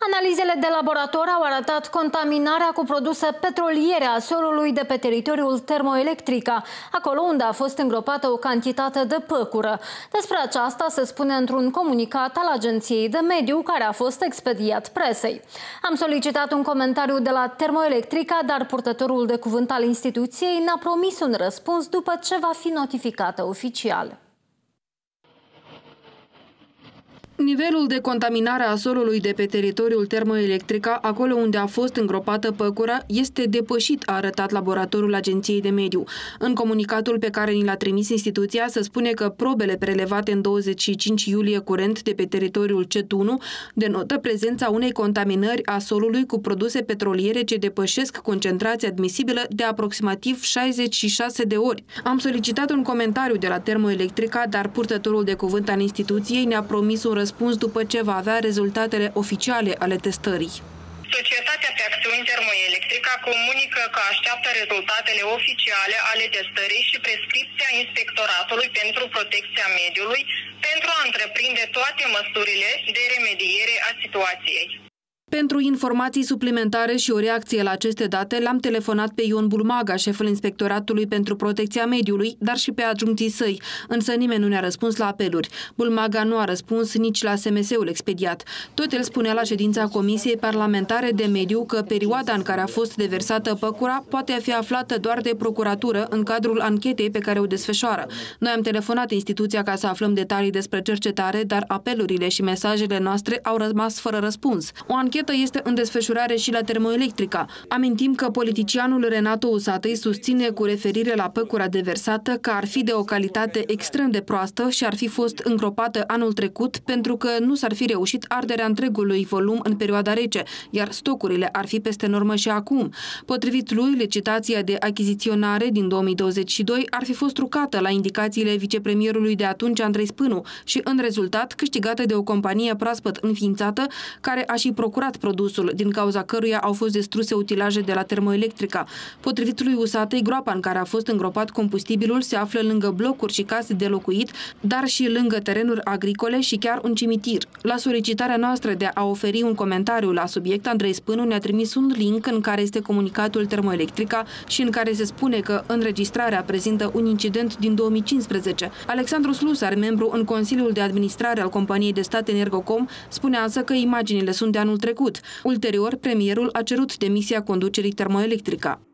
Analizele de laborator au arătat contaminarea cu produse petroliere a solului de pe teritoriul Termoelectrica, acolo unde a fost îngropată o cantitate de păcură. Despre aceasta se spune într-un comunicat al Agenției de Mediu, care a fost expediat presei. Am solicitat un comentariu de la Termoelectrica, dar purtătorul de cuvânt al instituției ne-a promis un răspuns după ce va fi notificată oficial. Nivelul de contaminare a solului de pe teritoriul Termoelectrica, acolo unde a fost îngropată păcura, este depășit, a arătat laboratorul Agenției de Mediu. În comunicatul pe care ni l-a trimis instituția se spune că probele prelevate în 25 iulie curent de pe teritoriul CET1 denotă prezența unei contaminări a solului cu produse petroliere ce depășesc concentrația admisibilă de aproximativ 66 de ori. Am solicitat un comentariu de la Termoelectrica, dar purtătorul de cuvânt al instituției ne-a promis un răspuns după ce va avea rezultatele oficiale ale testării. Societatea pe acțiuni Termoelectrica comunică că așteaptă rezultatele oficiale ale testării și prescripția Inspectoratului pentru Protecția Mediului pentru a întreprinde toate măsurile de remediere a situației. Pentru informații suplimentare și o reacție la aceste date, l-am telefonat pe Ion Bulmaga, șeful Inspectoratului pentru Protecția Mediului, dar și pe adjuncții săi, însă nimeni nu ne-a răspuns la apeluri. Bulmaga nu a răspuns nici la SMS-ul expediat. Tot el spunea la ședința Comisiei Parlamentare de Mediu că perioada în care a fost deversată păcura poate fi aflată doar de procuratură în cadrul anchetei pe care o desfășoară. Noi am telefonat instituția ca să aflăm detalii despre cercetare, dar apelurile și mesajele noastre au rămas fără răspuns. O anchetă este în desfășurare și la Termoelectrica. Amintim că politicianul Renato Usatăi susține cu referire la păcura deversată că ar fi de o calitate extrem de proastă și ar fi fost îngropată anul trecut pentru că nu s-ar fi reușit arderea întregului volum în perioada rece, iar stocurile ar fi peste normă și acum. Potrivit lui, licitația de achiziționare din 2022 ar fi fost trucată la indicațiile vicepremierului de atunci, Andrei Spânu, și în rezultat câștigată de o companie proaspăt înființată care a și procurat produsul, din cauza căruia au fost distruse utilaje de la Termoelectrica. Potrivit lui Usatăi, groapa în care a fost îngropat combustibilul se află lângă blocuri și case de locuit, dar și lângă terenuri agricole și chiar un cimitir. La solicitarea noastră de a oferi un comentariu la subiect, Andrei Spânu ne-a trimis un link în care este comunicatul Termoelectrica și în care se spune că înregistrarea prezintă un incident din 2015. Alexandru Slusar, membru în Consiliul de Administrare al companiei de stat Energocom, spunea însă că imaginile sunt de anul trecut. Ulterior, premierul a cerut demisia conducerii Termoelectrica.